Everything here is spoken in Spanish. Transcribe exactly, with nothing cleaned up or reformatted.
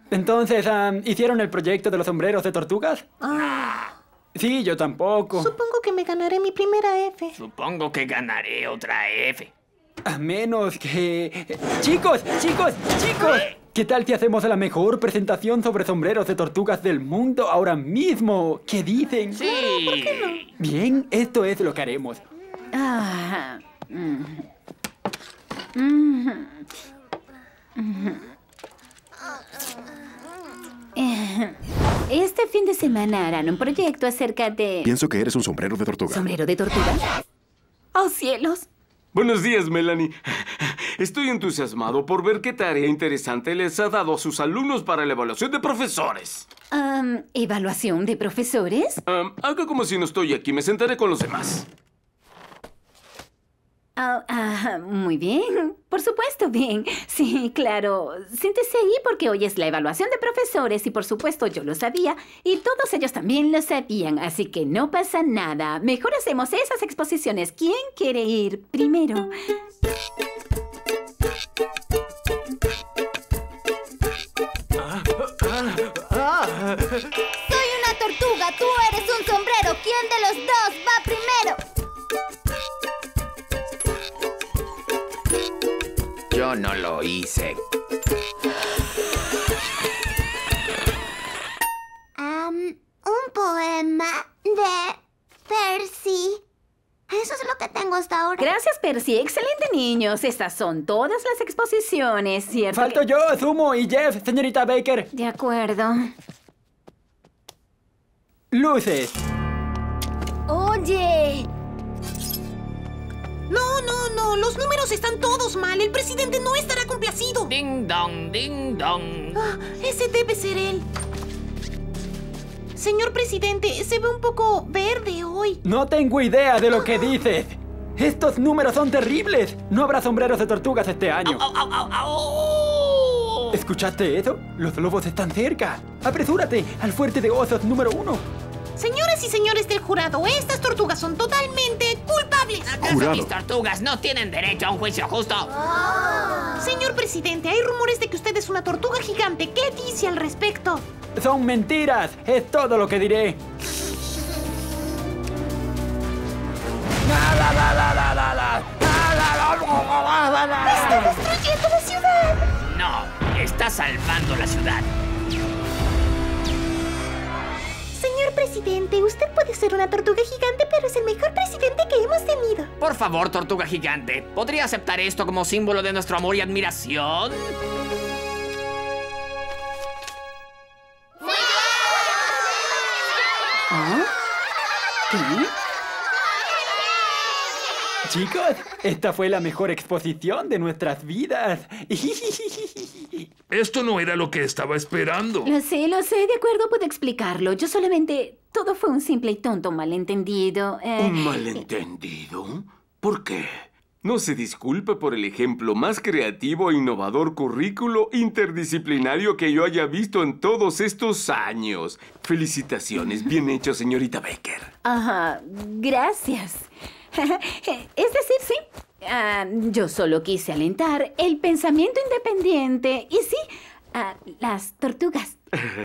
Entonces, um, ¿hicieron el proyecto de los sombreros de tortugas? Ah. Sí, yo tampoco. Supongo que me ganaré mi primera F. Supongo que ganaré otra F. A menos que... ¡Chicos! ¡Chicos! ¡Chicos! ¿Qué tal si hacemos la mejor presentación sobre sombreros de tortugas del mundo ahora mismo? ¿Qué dicen? Sí. Claro, ¿por qué no? Bien, esto es lo que haremos. Ah, mm. Mm. Mm. Eh, Este fin de semana harán un proyecto acerca de... Pienso que eres un sombrero de tortuga. ¿Sombrero de tortuga? ¡Oh, cielos! Buenos días, Melanie. Estoy entusiasmado por ver qué tarea interesante les ha dado a sus alumnos para la evaluación de profesores. Um, ¿Evaluación de profesores? Um, haga como si no estoy aquí, me sentaré con los demás. Ah, ah, muy bien. Por supuesto, bien. Sí, claro. Siéntese ahí porque hoy es la evaluación de profesores y por supuesto yo lo sabía y todos ellos también lo sabían, así que no pasa nada. Mejor hacemos esas exposiciones. ¿Quién quiere ir primero? Soy una tortuga, tú eres un sombrero. ¿Quién de los dos va primero? Yo no lo hice. Um, un poema de Percy. Eso es lo que tengo hasta ahora. Gracias, Percy. Excelente, niños. Estas son todas las exposiciones, ¿cierto? Falto que- yo, Zumo y Jeff, señorita Baker. De acuerdo. Luces. Oye. No, no, no. Los números están todos mal. El presidente no estará complacido. Ding dong, ding dong. Ah, ese debe ser él. Señor presidente, se ve un poco verde hoy. No tengo idea de lo que dices. Estos números son terribles. No habrá sombreros de tortugas este año. Au, au, au, au. ¿Escuchaste eso? Los lobos están cerca. Apresúrate al fuerte de osos número uno. Señoras y señores del jurado, estas tortugas son totalmente culpables. ¿Acaso Jurado. mis tortugas no tienen derecho a un juicio justo? Señor presidente, hay rumores de que usted es una tortuga gigante. ¿Qué dice al respecto? Son mentiras. Es todo lo que diré. ¡Está destruyendo la ciudad! No, está salvando la ciudad. Señor presidente, usted puede ser una tortuga gigante, pero es el mejor presidente que hemos tenido. Por favor, tortuga gigante, ¿podría aceptar esto como símbolo de nuestro amor y admiración? ¿Ah? ¿Qué? Chicos, esta fue la mejor exposición de nuestras vidas. Esto no era lo que estaba esperando. Lo sé, lo sé. De acuerdo, puedo explicarlo. Yo solamente... Todo fue un simple y tonto malentendido. eh, ¿Un malentendido? ¿Por qué? No se disculpe por el ejemplo más creativo e innovador currículo interdisciplinario que yo haya visto en todos estos años. Felicitaciones, bien hecho, señorita Baker. Ajá, gracias. Es decir, sí. Ah, yo solo quise alentar el pensamiento independiente. Y sí, ah, las tortugas.